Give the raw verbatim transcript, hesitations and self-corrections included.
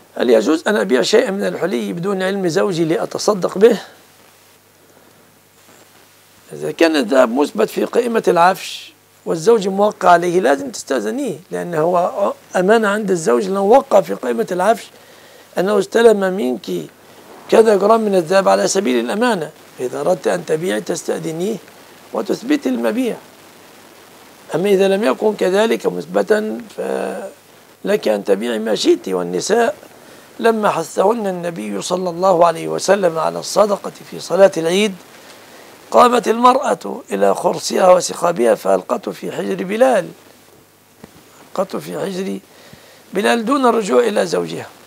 هل يجوز أن أبيع شيئا من الحلي بدون علم زوجي لأتصدق به؟ إذا كان الذهب مثبت في قائمة العفش والزوج موقع عليه لازم تستأذنيه، لأنه هو أمانة عند الزوج لو وقع في قائمة العفش أنه استلم منك كذا جرام من الذهب على سبيل الأمانة، إذا أردت أن تبيعي تستأذنيه وتثبتي المبيع. أما إذا لم يكن كذلك مثبتا فلك أن تبيعي ما شئت. والنساء لما حثهن النبي صلى الله عليه وسلم على الصدقة في صلاة العيد قامت المرأة إلى خرصها وسخابها فألقته في حجر بلال، ألقته في حجر بلال دون الرجوع إلى زوجها.